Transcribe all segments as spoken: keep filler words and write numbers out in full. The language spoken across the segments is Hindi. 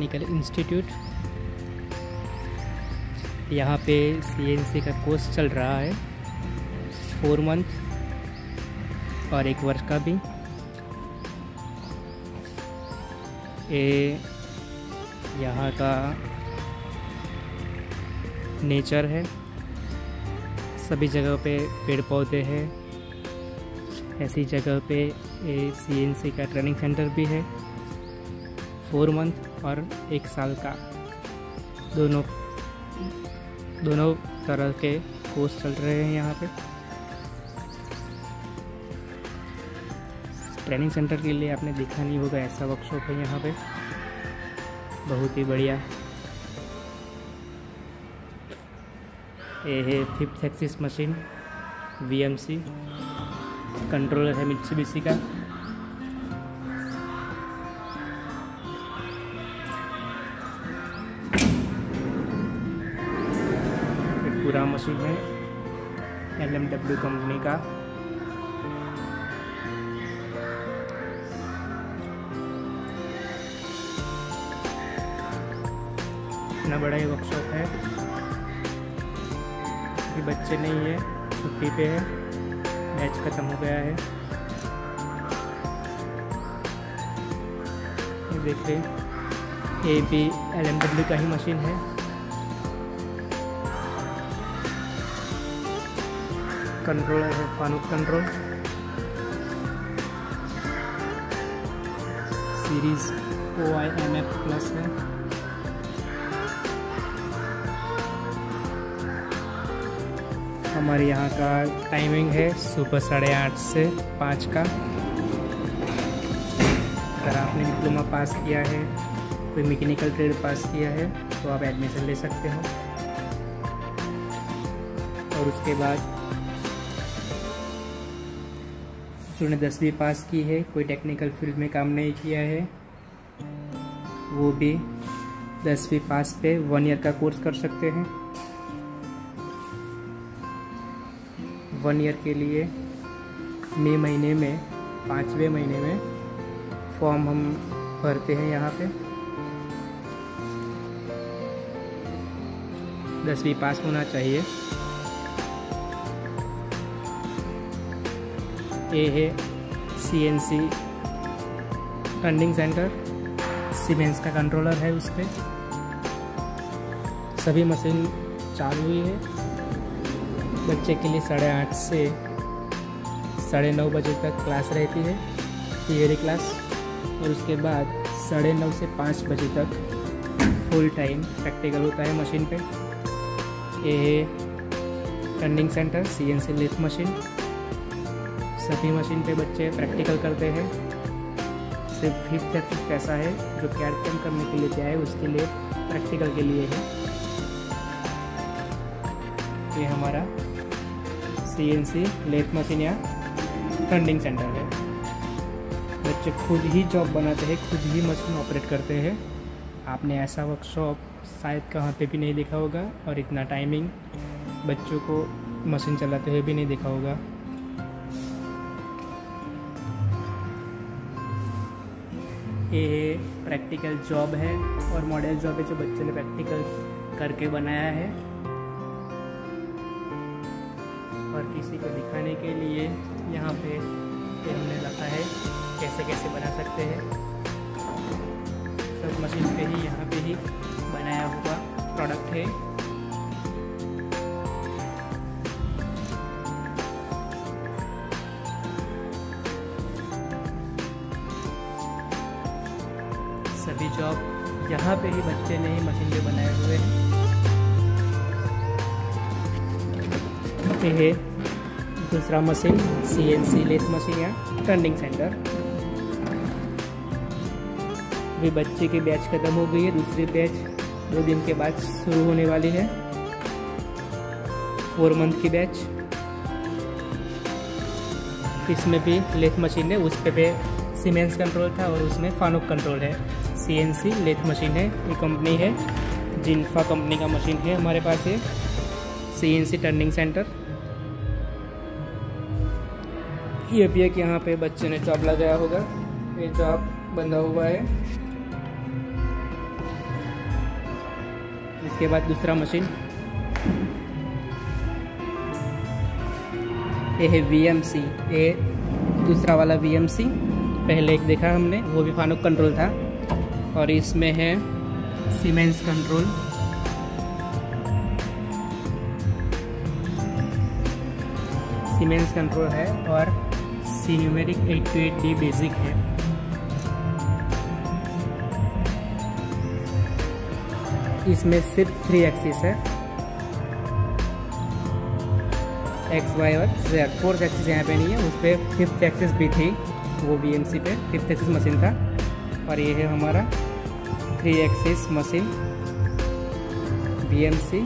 Technical institute. यहाँ पे सीएनसी का कोर्स चल रहा है, फोर मंथ और एक वर्ष का भी। ये यहाँ का नेचर है, सभी जगह पे पेड़ पौधे हैं। ऐसी जगह पे ये सीएनसी का ट्रेनिंग सेंटर भी है, फोर मंथ और एक साल का, दोनों दोनों तरह के कोर्स चल रहे हैं यहाँ पे। ट्रेनिंग सेंटर के लिए आपने देखा नहीं होगा, ऐसा वर्कशॉप है यहाँ पे, बहुत ही बढ़िया। ये है fifth axis machine, VMC controller है मित्सुबिशी का। एक पूरा मशीन है एलएमडब्ल्यू कंपनी का। इतना बड़ा ये वर्कशॉप है। अभी बच्चे नहीं है, छुट्टी पे है, मैच ख़त्म हो गया है। ये देख रहे, ये भी एलएमडब्ल्यू का ही मशीन है। कंट्रोलर है Fanuc control, series O I M F plus है। हमारे यहाँ का टाइमिंग है सुबह साढ़े आठ से पाँच का। अगर आपने डिप्लोमा पास किया है, कोई मैकेनिकल ट्रेड पास किया है, तो आप एडमिशन ले सकते हो। और उसके बाद जिन्होंने दसवीं पास की है, कोई टेक्निकल फील्ड में काम नहीं किया है, वो भी दसवीं पास पे वन ईयर का कोर्स कर सकते हैं। वन ईयर के लिए मई महीने में, पाँचवें महीने में फॉर्म हम भरते हैं यहाँ पे। दसवीं पास होना चाहिए। ये है सीएनसी टर्निंग सेंटर, सीमेंस का कंट्रोलर है उस पर। सभी मशीन चालू हुई है। बच्चे के लिए साढ़े आठ से साढ़े नौ बजे तक क्लास रहती है, थियरी क्लास, और उसके बाद साढ़े नौ से पाँच बजे तक फुल टाइम प्रैक्टिकल होता है मशीन पे। ये है turning centre, CNC lathe machine. सभी मशीन पे बच्चे प्रैक्टिकल करते हैं। सिर्फ फिफ्थ एक्सिस कैसा है जो कैड कैम करने के लिए क्या है, उसके लिए प्रैक्टिकल के लिए है। ये हमारा सीएनसी लेथ मशीन या टर्निंग सेंटर है। बच्चे खुद ही जॉब बनाते हैं, खुद ही मशीन ऑपरेट करते हैं। आपने ऐसा वर्कशॉप शायद कहाँ पे भी नहीं देखा होगा, और इतना टाइमिंग बच्चों को मशीन चलाते हुए भी नहीं देखा होगा। ये प्रैक्टिकल जॉब है और मॉडल जॉब है जो बच्चे ने प्रैक्टिकल करके बनाया है, और किसी को दिखाने के लिए यहाँ पे ये हमने रखा है कैसे कैसे बना सकते हैं। सब मशीन पे ही, यहाँ पे ही बनाया हुआ प्रोडक्ट है। सभी जॉब यहाँ पे ही बच्चे ने ही मशीन पे बनाए हुए हैं। ये है दूसरा मशीन, सीएनसी लेथ मशीन या टर्निंग सेंटर। अभी बच्चे की बैच खत्म हो गई है, दूसरी बैच दो दिन के बाद शुरू होने वाली है, फोर मंथ की बैच। इसमें भी लेथ मशीन है, उस पे पे सीमेंस कंट्रोल था और उसमें फानुक कंट्रोल है। सीएनसी लेथ मशीन है, ये कंपनी है, जिन्फा कंपनी का मशीन है हमारे पास है। CNC turning centre. ये भी है कि यहाँ पे बच्चे ने जॉब लगाया होगा, ये जॉब बंधा हुआ है। इसके बाद दूसरा मशीन, ये है वी एम सी, ये दूसरा वाला वी एम सी। पहले एक देखा हमने, वो भी फानुक कंट्रोल था। और इसमें है सीमेंस कंट्रोल, सीमेंस कंट्रोल है और Sinumerik eight two eight D basic है। इसमें सिर्फ थ्री एक्सिस है, एक्स वाई और जेड। फोर्थ एक्सिस यहाँ पे नहीं है, उस पर फिफ्थ एक्सिस भी थी, वो वी एम सी पे फिफ्थ एक्सिस मशीन था। और ये है हमारा three axis machine V M C.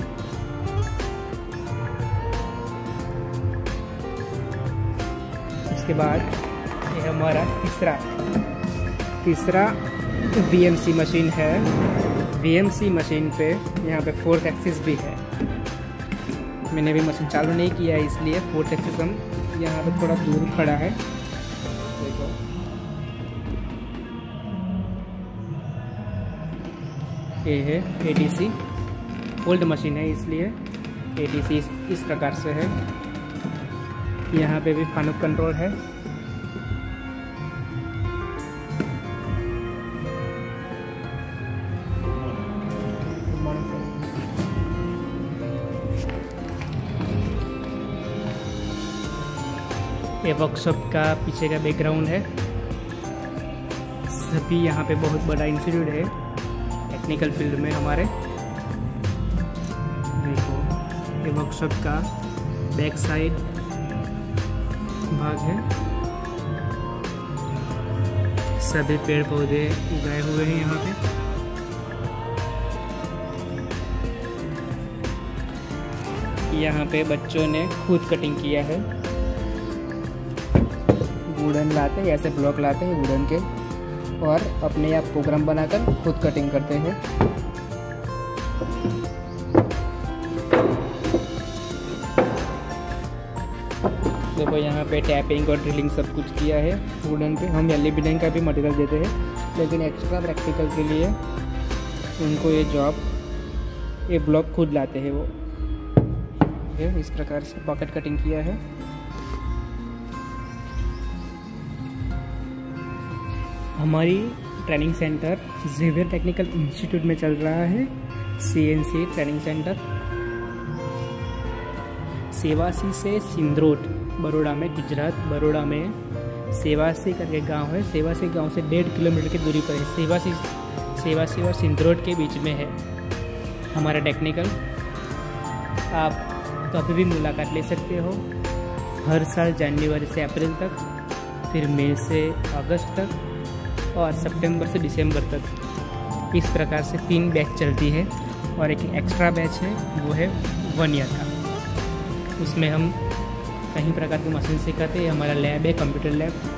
उसके बाद ये हमारा तीसरा तीसरा वी एम सी मशीन है। वी एम सी मशीन पे यहाँ पे फोर्थ एक्सिस भी है। मैंने भी मशीन चालू नहीं किया है, इसलिए फोर्थ एक्सिस हम यहाँ पे थोड़ा दूर खड़ा है। देखो ये है A T C, old machine है इसलिए ए टी सी इस, इस प्रकार से है। यहाँ पे भी फानुक कंट्रोल है। ये वर्कशॉप का पीछे का बैकग्राउंड है। सभी यहाँ पे बहुत बड़ा इंस्टीट्यूट है टेक्निकल फील्ड में हमारे। देखो ये वर्कशॉप का बैक साइड भाग है। सभी पेड़ पौधे उगाए हुए हैं यहाँ पे। यहाँ पे बच्चों ने खुद कटिंग किया है। वुडन लाते हैं, ऐसे ब्लॉक लाते हैं वुडन के, और अपने आप प्रोग्राम बनाकर खुद कटिंग करते हैं। देखो यहाँ पे टैपिंग और ड्रिलिंग सब कुछ किया है वुडन पे। हम एल ई बिल्डिंग का भी मटेरियल देते हैं, लेकिन एक्स्ट्रा प्रैक्टिकल के लिए उनको ये जॉब ये ब्लॉक खुद लाते हैं वो। इस प्रकार से पॉकेट कटिंग किया है। हमारी training centre Xavier technical institute में चल रहा है। C N C training centre Sevasi से सिंदरोट, बड़ौदा में, गुजरात बड़ौदा में सेवासी करके गांव है। सेवासी गांव से डेढ़ किलोमीटर की दूरी पर है। सेवासी सेवासी और सिंदरोट के बीच में है हमारा टेक्निकल। आप कभी भी मुलाकात ले सकते हो, हर साल जनवरी से अप्रैल तक, फिर मई से अगस्त तक, और सितंबर से दिसंबर तक। इस प्रकार से तीन बैच चलती है, और एक एक्स्ट्रा बैच है वो है वन ईयर का। उसमें हम कई प्रकार की मशीन सिखाते हैं। हमारा लैब है, कंप्यूटर लैब।